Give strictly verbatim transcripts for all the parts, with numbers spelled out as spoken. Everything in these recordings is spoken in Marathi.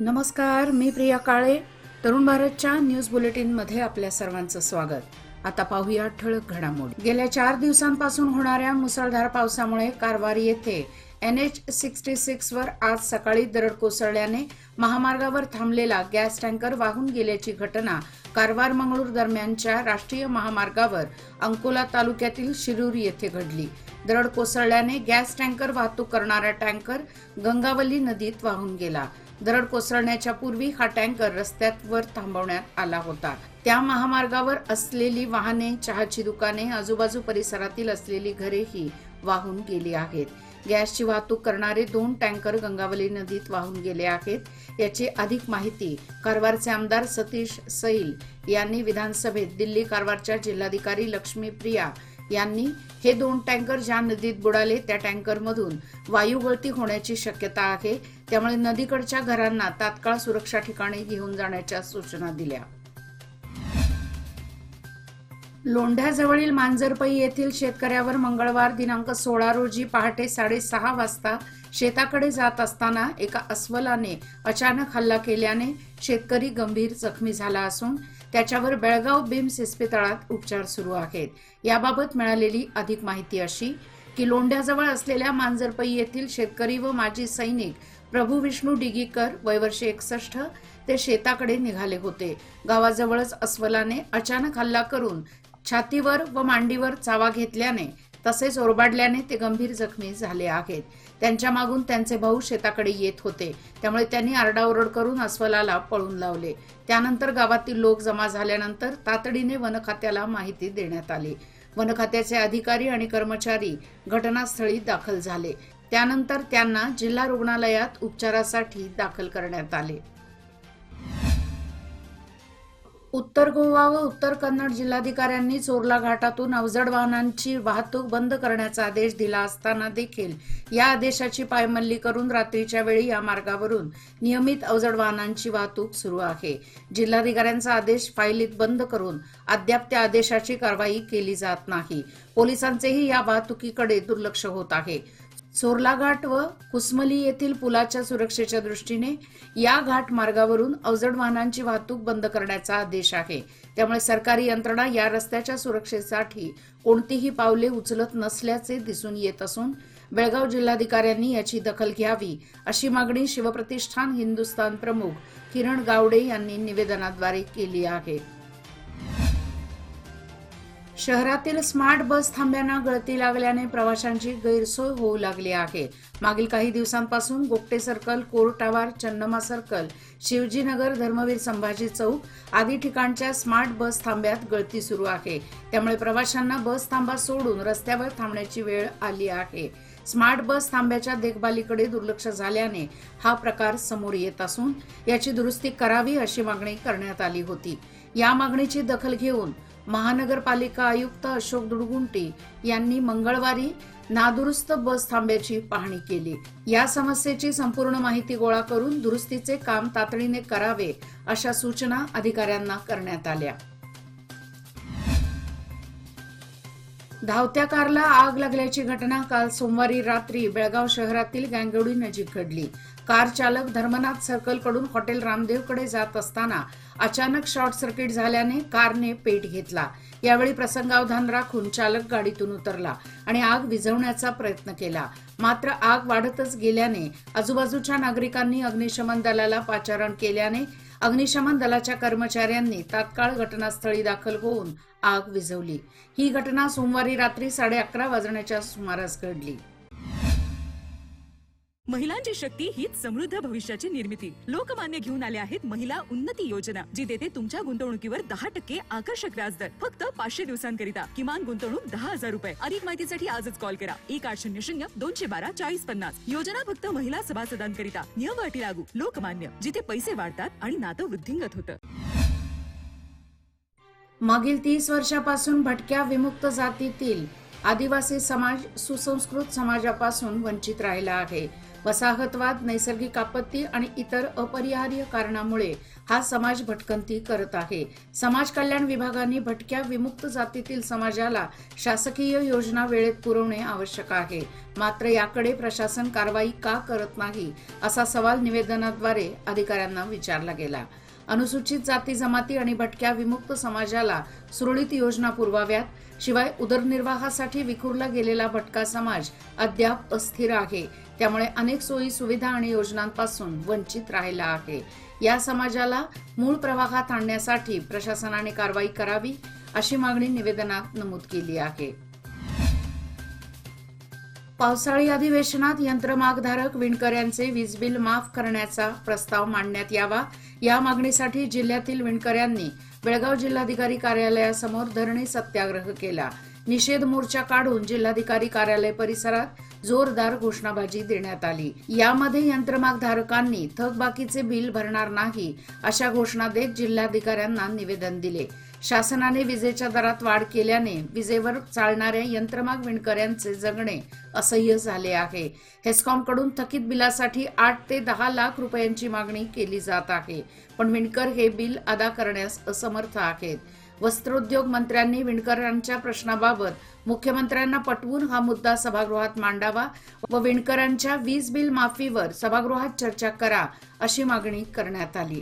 नमस्कार, मी प्रिया काळे. तरुण भारतच्या न्यूज बुलेटिनमध्ये आपल्या सर्वांचं स्वागत. आता पाहूया ठळक घडामोडी. गेल्या चार दिवसांपासून होणाऱ्या मुसळधार पावसामुळे कारवार येथे एन एच सिक्स्टी सिक्स वर आज सकाळी दरड कोसळल्याने महामार्गावर थांबलेला गॅस टँकर वाहून गेल्याची घटना कारवार मंगळूर दरम्यानच्या राष्ट्रीय महामार्गावर अंकोला तालुक्यातील शिरूर येथे घडली. दरड कोसळल्याने गॅस टँकर वाहतूक करणारा टँकर गंगावली नदीत वाहून गेला. दरड कोसळण्याच्या पूर्वी हा टँकर रस्त्यावर थांबवण्यात आला होता. त्या महामार्गावर असलेली वाहने, चहाची दुकाने, आजूबाजू परिसरातील असलेली घरेही वाहून गेली आहेत. गॅसची वाहतूक करणारे दोन टँकर गंगावली नदीत वाहून गेले आहेत. याची अधिक माहिती कारवारचे आमदार सतीश सैल यांनी विधानसभेत दिल्ली कारवारच्या जिल्हाधिकारी लक्ष्मीप्रिया यांनी हे दोन टँकर ज्या नदीत बुडाले त्या टँकरमधून वायू गळती होण्याची शक्यता आहे, त्यामुळे नदीकडच्या घरांना तात्काळ सुरक्षा ठिकाणी घेऊन जाण्याच्या सूचना दिल्या. लोंढ्याजवळील मांजरपई येथील शेतकऱ्यावर मंगळवार दिनांक सोळा रोजी पहाटे साडेसहा वाजता शेताकडे जात असताना एका अस्वलाने अचानक हल्ला केल्याने शेतकरी गंभीर जखमी झाला असून त्याच्यावर बेळगाव बिम्स इस्पितळात उपचार सुरू आहेत. याबाबत मिळालेली अधिक माहिती अशी की लोंढ्याजवळ असलेल्या मांजरपई येथील शेतकरी व माजी सैनिक प्रभू विष्णू डिगीकर वय वर्ष एकसष्ट ते शेताकडे निघाले होते. गावाजवळच अस्वलाने अचानक हल्ला करून छातीवर व मांडीवर चावा घेतल्याने तसेच ओरबाडल्याने ते गंभीर जखमी झाले आहेत. त्यांच्या मागून त्यांचे भाऊ शेताकडे येत होते, त्यामुळे त्यांनी आरडाओरड करून अस्वलाला पळून लावले. त्यानंतर गावातील लोक जमा झाल्यानंतर तातडीने वन खात्याला माहिती देण्यात आली. वन खात्याचे अधिकारी आणि कर्मचारी घटनास्थळी दाखल झाले. त्यानंतर त्यांना जिल्हा रुग्णालयात उपचारासाठी दाखल करण्यात आले. उत्तर गोवा व उत्तर कन्नड जिल्हाधिकाऱ्यांनी चोरला घाटातून अवजड वाहनांची वाहतूक बंद करण्याचा आदेश दिला असताना देखील या आदेशाची पायमल्ली करून रात्रीच्या वेळी या मार्गावरून नियमित अवजड वाहनांची वाहतूक सुरू आहे. जिल्हाधिकाऱ्यांचा आदेश फाईलीत बंद करून अद्याप त्या आदेशाची कारवाई केली जात नाही. पोलिसांचेही या वाहतुकीकडे दुर्लक्ष होत आहे. चोरला घाट व कुसमली येथील पुलाच्या सुरक्षेच्या दृष्टीने या घाट मार्गावरून अवजड वाहनांची वाहतूक बंद करण्याचा आदेश आहे. त्यामुळे सरकारी यंत्रणा या रस्त्याच्या सुरक्षेसाठी कोणतीही पावले उचलत नसल्याचे दिसून येत असून बेळगाव जिल्हाधिकाऱ्यांनी याची दखल घ्यावी अशी मागणी शिवप्रतिष्ठान हिंदुस्थान प्रमुख किरण गावडे यांनी निवेदनाद्वारे केली आहे. शहरातील स्मार्ट बस थांब्यांना गळती लागल्याने प्रवाशांची गैरसोय होऊ लागली आहे. मागील काही दिवसांपासून Gogte circle, court tower, Channamma circle, Shivajinagar, Dharmaveer Sambhaji Chowk आदी ठिकाणच्या स्मार्ट बस थांब्यात गळती सुरू आहे. त्यामुळे प्रवाशांना बस थांबा सोडून रस्त्यावर थांबण्याची वेळ आली आहे. स्मार्ट बस थांब्याच्या देखभालीकडे दुर्लक्ष झाल्याने हा प्रकार समोर येत असून याची दुरुस्ती करावी अशी मागणी करण्यात आली होती. या मागणीची दखल घेऊन महानगरपालिका आयुक्त अशोक दुडगुंटी यांनी मंगळवारी नादुरुस्त बस थांब्याची पाहणी केली. या समस्येची संपूर्ण माहिती गोळा करून दुरुस्तीचे काम तातडीने करावे अशा सूचना अधिकाऱ्यांना करण्यात आल्या. धावत्या कारला आग लागल्याची घटना काल सोमवारी रात्री बेळगाव शहरातील गांगेवडी नजीक घडली. कार चालक धर्मनाथ सर्कल कडून हॉटेल रामदेवकडे जात असताना अचानक शॉर्ट सर्किट झाल्याने कारने पेट घेतला. यावेळी प्रसंगावधान राखून चालक गाडीतून उतरला आणि आग विझवण्याचा प्रयत्न केला. मात्र आग वाढतच गेल्याने आजूबाजूच्या नागरिकांनी अग्निशमन दलाला पाचारण केल्याने अग्निशमन दलाच्या कर्मचाऱ्यांनी तात्काळ घटनास्थळी दाखल होऊन आग विझवली. ही घटना सोमवारी रात्री साडे अकरा वाजण्याच्या सुमारास घडली. महिलांची शक्ती हीच समृद्ध भविष्याची निर्मिती. लोकमान्य घेऊन आले आहेत महिला उन्नती योजना, जी देते तुमच्या गुंतवणुकीवर दहा टक्के आकर्षक व्याजदर फक्त पाचशे दिवसांकरिता. किमान गुंतवणूक दहा हजार रुपये. अधिक माहितीसाठी आजच कॉल करा एक आठ शून्य शून्य दोनशे बारा चाळीस पन्नास. योजना फक्त महिला सभासदांकरिता. नियम अटी लागू. लोकमान्य, जिथे पैसे वाढतात आणि नातं वृद्धिंगत होतं. मागील तीस वर्षापासून भटक्या विमुक्त जातीतील आदिवासी समाज सुसंस्कृत समाजापासून वंचित राहिला आहे. वसाहतवाद, नैसर्गिक आपत्ती आणि इतर अपरिहार्य कारणामुळे हा समाज भटकंती करत आहे. समाज कल्याण विभागाने भटक्या विमुक्त जातीतील समाजाला शासकीय योजना वेळेत पुरवणे आवश्यक आहे. मात्र याकडे प्रशासन कारवाई का करत नाही असा सवाल निवेदनाद्वारे अधिकाऱ्यांना विचारला गेला. अनुसूचित जाती जमाती आणि भटक्या विमुक्त समाजाला सुरळीत योजना पुरवाव्यात. शिवाय उदरनिर्वाहासाठी विखुरला गेलेला भटका समाज अद्याप अस्थिर आहे. त्यामुळे अनेक सोयी सुविधा आणि योजनांपासून वंचित राहिला आहे. या समाजाला मूळ प्रवाहात आणण्यासाठी प्रशासनाने कारवाई करावी अशी मागणी निवेदनात नमूद केली आहे. पावसाळी अधिवेशनात यंत्रमागधारक विणकऱ्यांचे वीज बिल माफ करण्याचा प्रस्ताव मांडण्यात यावा. या मागणीसाठी जिल्ह्यातील विणकऱ्यांनी बेळगाव जिल्हाधिकारी कार्यालयासमोर धरणे सत्याग्रह केला. निषेध मोर्चा काढून जिल्हाधिकारी कार्यालय परिसरात जोरदार घोषणाबाजी देण्यात आली. यामध्ये यंत्रमागधारकांनी थकबाकीचे बिल भरणार नाही अशा घोषणा देत जिल्हाधिकाऱ्यांना निवेदन दिले. शासनाने विजेच्या दरात वाढ केल्याने विजेवर चालणाऱ्या यंत्रमाग विणकऱ्यांचे जगणे असह्य झाले आहे. हेस्कॉमकडून थकीत बिलासाठी आठ ते दहा लाख रुपयांची मागणी केली जात आहे, पण विणकर हे बिल अदा करण्यास असमर्थ आहेत. वस्त्रोद्योग मंत्र्यांनी विणकरांच्या प्रश्नाबाबत मुख्यमंत्र्यांना पटवून हा मुद्दा सभागृहात मांडावा व विणकरांच्या वीज बिल माफीवर सभागृहात चर्चा करा अशी मागणी करण्यात आली.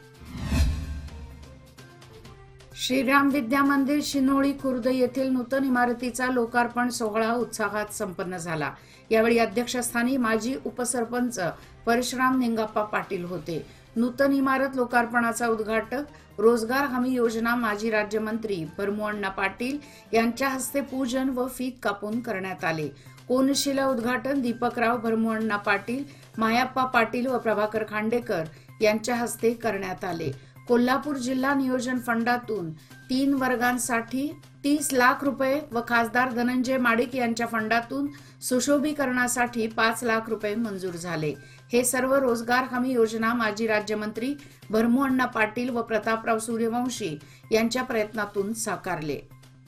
श्रीराम विद्या मंदिर शिनोळी खुर्द येथील नूतन इमारतीचा लोकार्पण सोहळा उत्साहात संपन्न झाला. यावेळी अध्यक्षस्थानी माजी उपसरपंच परशुराम निंगाप्पा पाटील होते. नूतन इमारत लोकार्पणाचा उद्घाटक रोजगार हमी योजना माजी राज्यमंत्री भरमूअण्णा पाटील यांच्या हस्ते पूजन व फीत कापून करण्यात आले. कोनशिला उद्घाटन दीपकराव भरमूअण्णा पाटील, मायाप्पा पाटील व प्रभाकर खांडेकर यांच्या हस्ते करण्यात आले. कोल्हापूर जिल्हा नियोजन फंडातून तीन वर्गांसाठी तीस लाख रुपये व खासदार धनंजय माडिक यांच्या फंडातून सुशोभीकरणासाठी पाच लाख रुपये मंजूर झाले. हे सर्व रोजगार हमी योजना माजी राज्यमंत्री भरमूअण्णा पाटील व प्रतापराव सूर्यवंशी यांच्या प्रयत्नातून साकारले.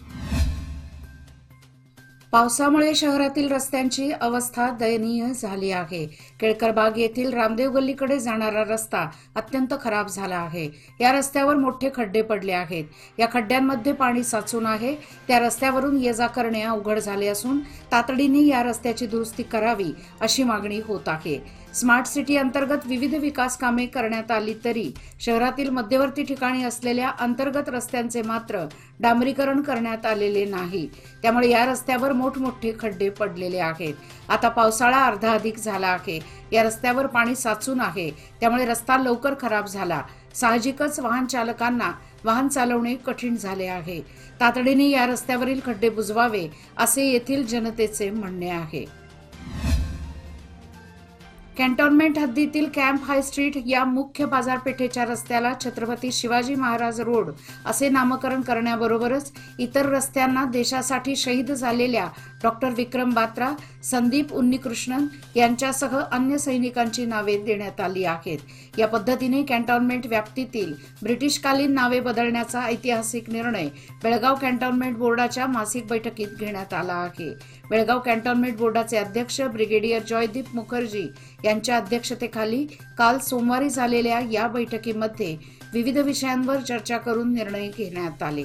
पावसामुळे शहरातील रस्त्यांची अवस्था दयनीय झाली आहे. केळकरबाग येथील रामदेव गल्लीकडे जाणारा रस्ता अत्यंत खराब झाला आहे. या रस्त्यावर मोठे खड्डे पडले आहेत. या खड्ड्यांमध्ये पाणी साचून आहे. त्या रस्त्यावरून ये जा करणे अवघड झाले असून तातडीने या रस्त्याची दुरुस्ती करावी अशी मागणी होत आहे. स्मार्ट सिटी अंतर्गत विविध विकास कामे करण्यात आली तरी शहरातील मध्यवर्ती ठिकाणी असलेल्या अंतर्गत रस्त्यांचे मात्र डांबरीकरण करण्यात आलेले नाही. त्यामुळे या रस्त्यावर मोठमोठे खड्डे पडलेले आहेत. आता पावसाळा अर्धा अधिक झाला आहे. या रस्त्यावर पाणी साचून आहे. त्यामुळे रस्ता लवकर खराब झाला. साहजिकच वाहन चालकांना वाहन चालवणे कठीण झाले आहे. तातडीने या रस्त्यावरील खड्डे बुजवावे असे येथील जनतेचे म्हणणे आहे. कॅन्टोन्मेंट हद्दीतील कॅम्प हाय स्ट्रीट या मुख्य बाजारपेठेच्या रस्त्याला छत्रपती शिवाजी महाराज रोड असे नामकरण करण्याबरोबरच इतर रस्त्यांना देशासाठी शहीद झालेल्या डॉक्टर विक्रम बात्रा, संदीप उन्नीकृष्णन यांच्यासह अन्य सैनिकांची नावे देण्यात आली आहेत. या पद्धतीने कॅन्टोन्मेंट व्याप्तीतील ब्रिटिशकालीन नावे बदलण्याचा ऐतिहासिक निर्णय बेळगाव कॅन्टोन्मेंट बोर्डाच्या मासिक बैठकीत घेण्यात आला आहे. बेळगाव कॅन्टोन्मेंट बोर्डाचे अध्यक्ष ब्रिगेडियर जॉयदीप मुखर्जी यांच्या अध्यक्षतेखाली काल सोमवारी झालेल्या या बैठकीमध्ये विविध विषयांवर चर्चा करून निर्णय घेण्यात आले.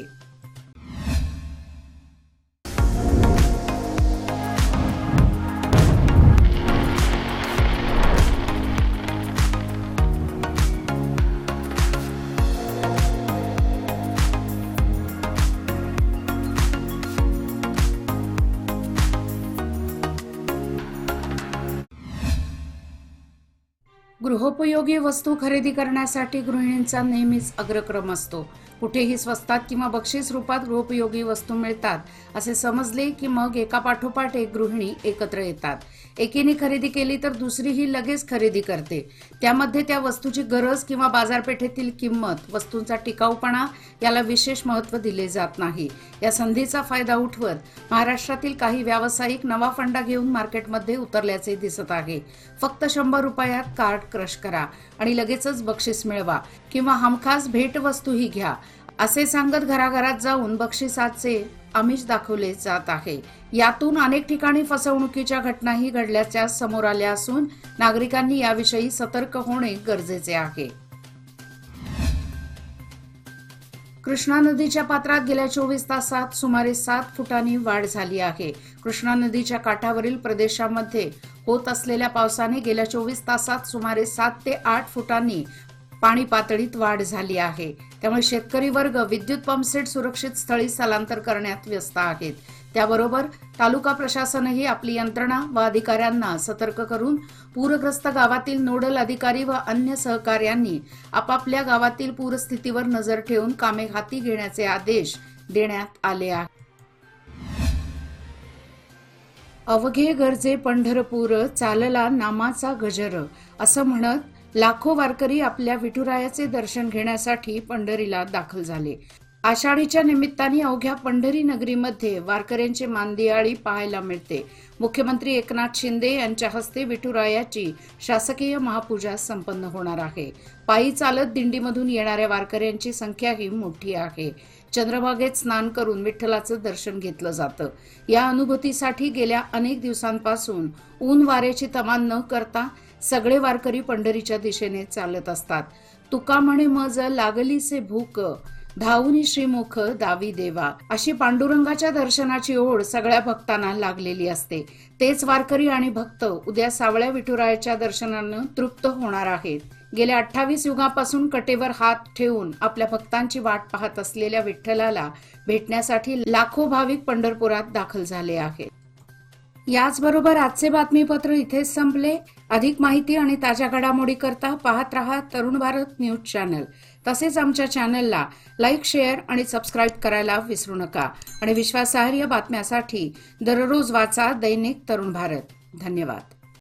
गृहोपयोगी वस्तू खरेदी करण्यासाठी गृहिणींचा नेहमीच अग्रक्रम असतो. कुठेही स्वस्तात किंवा बक्षीस रूपात गृहोपयोगी वस्तू मिळतात असे समजले की मग एका पाठोपाठ एक गृहिणी एकत्र येतात. एकीने खरेदी केली तर दुसरीही लगेच खरेदी करते. त्यामध्ये त्या वस्तूची गरज किंवा बाजारपेठेतील किंमत, वस्तूंचा टिकाऊपणा याला विशेष महत्त्व दिले जात नाही. या संधीचा फायदा उठवत महाराष्ट्रातील काही व्यावसायिक नवा फंडा घेऊन मार्केटमध्ये उतरल्याचे दिसत आहे. फक्त शंभर रुपयात कार्ड क्रश करा आणि लगेचच बक्षीस मिळवा किंवा हमखास भेटवस्तूही घ्या असे सांगत घराघरात जाऊन बक्षिसाचे आमिष दाखवले जात आहे. यातून अनेक ठिकाणी फसवणुकीच्या घटनाही घडल्याच्या समोर आल्या असून नागरिकांनी याविषयी सतर्क होणे गरजेचे आहे. कृष्णा नदीच्या पात्रात गेल्या चोवीस तासात सुमारे सात फुटांनी वाढ झाली आहे. कृष्णा नदीच्या काठावरील प्रदेशामध्ये होत असलेल्या पावसाने गेल्या चोवीस तासात सुमारे सात ते आठ फुटांनी पाणी पातळीत वाढ झाली आहे. त्यामुळे शेतकरी वर्ग विद्युत पंपसेट सुरक्षित स्थळी स्थलांतर करण्यात व्यस्त आहेत. त्याबरोबर तालुका प्रशासनही आपली यंत्रणा व अधिकाऱ्यांना सतर्क करून पूरग्रस्त गावातील नोडल अधिकारी व अन्य सहकार्यांनी आपापल्या गावातील पूरस्थितीवर नजर ठेवून कामे हाती घेण्याचे आदेश देण्यात आले आहेत. अवघे गरजे पंढरपूर, चालला नामाचा गजर असं म्हणत लाखो वारकरी आपल्या विठुरायाचे दर्शन घेण्यासाठी पंढरीला दाखल झाले. आषाढीच्या निमित्ताने अवघ्या पंढरी नगरीमध्ये वारकऱ्यांची मांदियाळी पाहायला मिळते. मुख्यमंत्री एकनाथ शिंदे यांच्या हस्ते विठुरायाची शासकीय महापूजा संपन्न होणार आहे. पायी चालत दिंडीमधून येणाऱ्या वारकऱ्यांची संख्याही मोठी आहे. चंद्रभागेत स्नान करून विठ्ठलाचं दर्शन घेतलं जातं. या अनुभूतीसाठी गेल्या अनेक दिवसांपासून ऊन वाऱ्याची तमान न करता सगळे वारकरी पंढरीच्या दिशेने चालत असतात. तुका म्हणे मज लागलीसे भूक, धावूनी श्रीमुख दावी देवा, अशी पांडुरंगाच्या दर्शनाची ओढ सगळ्या भक्तांना लागलेली असते. तेच वारकरी आणि भक्त उद्या सावळ्या विठुरायाच्या दर्शनानं तृप्त होणार आहेत. गेल्या अठ्ठावीस युगापासून कटेवर हात ठेवून आपल्या भक्तांची वाट पाहत असलेल्या विठ्ठलाला भेटण्यासाठी लाखो भाविक पंढरपुरात दाखल झाले आहेत. याचबरोबर आजचे बातमीपत्र इथेच संपले. अधिक माहिती आणि ताज्या घडामोडी करता पाहत रहा तरुण भारत न्यूज चॅनल. तसेच आमच्या चॅनलला लाईक, शेअर आणि सबस्क्राईब करायला विसरू नका. आणि विश्वासार्ह बातम्यासाठी दररोज वाचा दैनिक तरुण भारत. धन्यवाद.